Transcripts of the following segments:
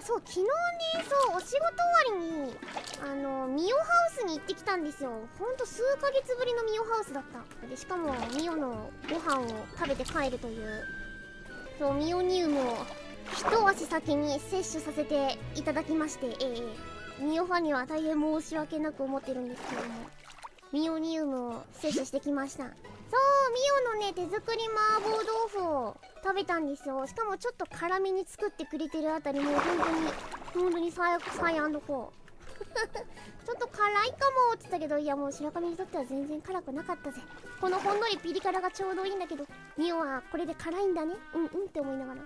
そう、昨日ね、そう、お仕事終わりにミオハウスに行ってきたんですよ。ほんと数ヶ月ぶりのミオハウスだった。でしかもミオのご飯を食べて帰るという、そう、ミオニウムを一足先に摂取させていただきまして、ミオファには大変申し訳なく思ってるんですけども、ミオニウムを摂取してきました。そう、ミオのね、手作り麻婆豆腐を食べたんですよ。しかもちょっと辛めに作ってくれてるあたり、もう本当にサイアンドコーちょっと辛いかもって言ったけど、いやもう白神にとっては全然辛くなかったぜ。このほんのりピリ辛がちょうどいいんだけど、ミオはこれで辛いんだね、うんって思いながら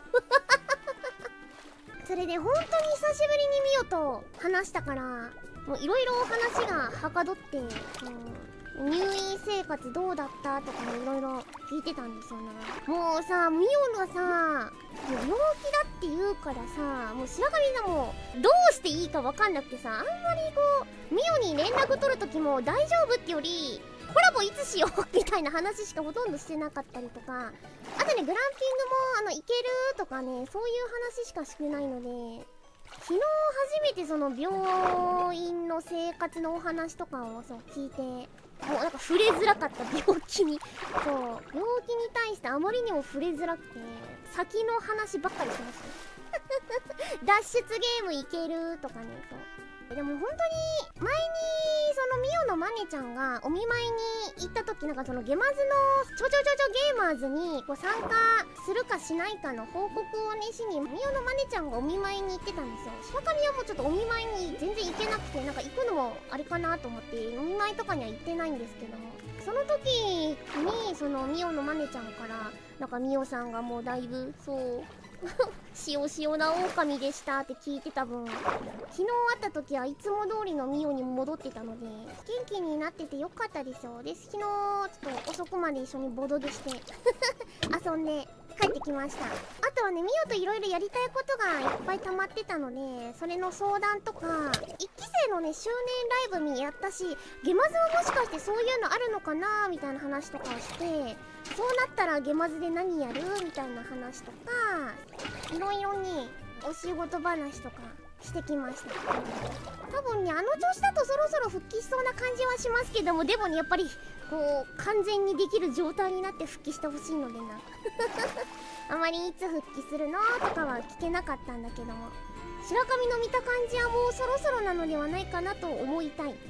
それで本当に久しぶりにミオと話したから、もういろいろ話がはかどって、入院生活どうだったとかもいろいろ聞いてたんですよね。もうさ、ミオがさ、もう病気だって言うからさ、もう白神がもうどうしていいか分かんなくてさ、あんまりこうミオに連絡取る時も大丈夫ってより、コラボいつしようみたいな話しかほとんどしてなかったりとか、あとね、グランピングも行けるとかね、そういう話しかしてないので、昨日初めてその病院の生活のお話とかをそう聞いて、もうなんか触れづらかった、病気に。そう、病気に対してあまりにも触れづらくて、先の話ばっかりしました脱出ゲームいけるとかね。そうでも本当に前にそのミオのマネちゃんがお見舞いに行った時、なんかそのゲマズのちょゲーマーズにこう参加するかしないかの報告をねしに、ミオのマネちゃんがお見舞いに行ってたんですよ。白神はもうちょっとお見舞いに全然行けなくて、なんか行くのもあれかなと思ってお見舞いとかには行ってないんですけども、その時にそのミオのマネちゃんからなんかミオさんがもうだいぶそう塩な狼でしたって聞いてた分、昨日会った時はいつも通りのミオに戻ってたので元気になっててよかったですよ。で、昨日ちょっと遅くまで一緒にボドゲして遊んで帰ってきました。あとはね、ミオといろいろやりたいことがいっぱい溜まってたので、それの相談とか、1期生のね周年ライブにやったし、ゲマズはもしかしてそういうのあるのかなみたいな話とかをして、そうなったらゲマズで何やるみたいな話とか、いろいろねお仕事話とかしてきました。多分ね、あの調子だとそろそろ復帰しそうな感じはしますけども、でもね、やっぱりこう完全にできる状態になって復帰してほしいのでなあまりいつ復帰するのとかは聞けなかったんだけども、白神の見た感じはもうそろそろなのではないかなと思いたい。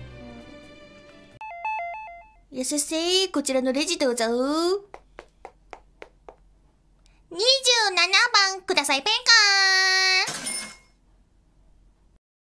いらっしゃいませ。こちらのレジどうぞ。27番くださいペンカー。